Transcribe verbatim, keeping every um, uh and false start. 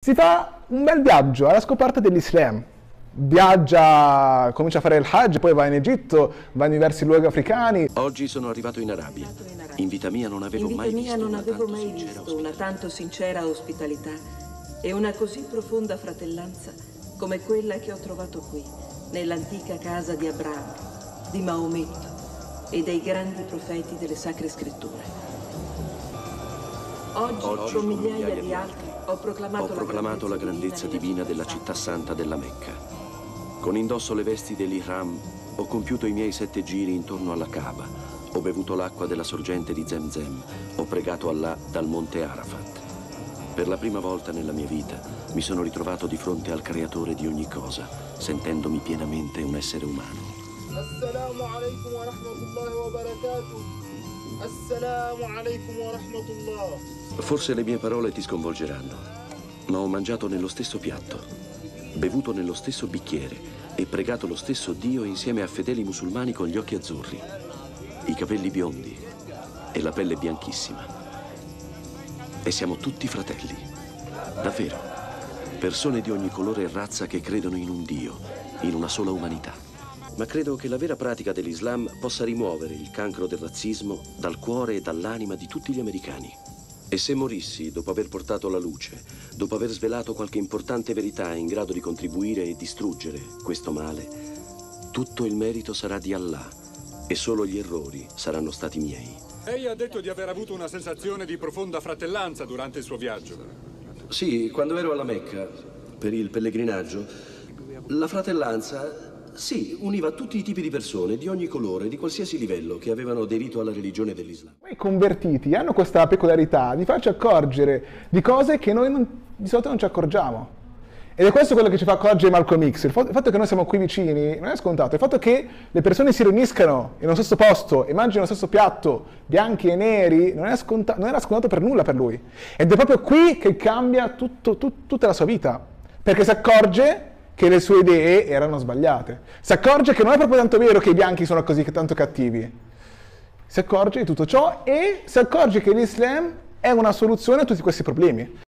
si fa un bel viaggio alla scoperta dell'Islam. Viaggia, comincia a fare il Hajj, poi va in Egitto, va in diversi luoghi africani. Oggi sono arrivato in Arabia. In vita mia non avevo In vita mai mia visto non una avevo tanto mai sincera visto una tanto sincera ospitalità e una così profonda fratellanza come quella che ho trovato qui, nell'antica casa di Abramo, di Maometto e dei grandi profeti delle Sacre Scritture. Oggi, Oggi, con migliaia di altri, ho proclamato, Ho proclamato la grandezza divina della città santa della Mecca. Con indosso le vesti dell'Ihram ho compiuto i miei sette giri intorno alla Kaaba, ho bevuto l'acqua della sorgente di Zemzem, ho pregato Allah dal monte Arafat. Per la prima volta nella mia vita mi sono ritrovato di fronte al creatore di ogni cosa, sentendomi pienamente un essere umano. Assalamu alaikum wa rahmatullahi wa barakatuh. Assalamu alaikum wa rahmatullah. Forse le mie parole ti sconvolgeranno, ma ho mangiato nello stesso piatto, bevuto nello stesso bicchiere e pregato lo stesso Dio insieme a fedeli musulmani con gli occhi azzurri, i capelli biondi e la pelle bianchissima. E siamo tutti fratelli, davvero, persone di ogni colore e razza che credono in un Dio, in una sola umanità. Ma credo che la vera pratica dell'Islam possa rimuovere il cancro del razzismo dal cuore e dall'anima di tutti gli americani. E se morissi dopo aver portato la luce, dopo aver svelato qualche importante verità in grado di contribuire e distruggere questo male, tutto il merito sarà di Allah e solo gli errori saranno stati miei. Lei ha detto di aver avuto una sensazione di profonda fratellanza durante il suo viaggio. Sì, quando ero alla Mecca, per il pellegrinaggio, la fratellanza, sì, univa tutti i tipi di persone, di ogni colore, di qualsiasi livello, che avevano aderito alla religione dell'Islam. I convertiti hanno questa peculiarità di farci accorgere di cose che noi non, di solito non ci accorgiamo. Ed è questo quello che ci fa accorgere Malcolm X. Il fatto che noi siamo qui vicini non è scontato. Il fatto che le persone si riuniscano in uno stesso posto e mangino lo stesso piatto, bianchi e neri, non, è scontato, non era scontato per nulla per lui. Ed è proprio qui che cambia tutto, tut, tutta la sua vita. Perché si accorge che le sue idee erano sbagliate. Si accorge che non è proprio tanto vero che i bianchi sono così tanto cattivi. Si accorge di tutto ciò e si accorge che l'Islam è una soluzione a tutti questi problemi.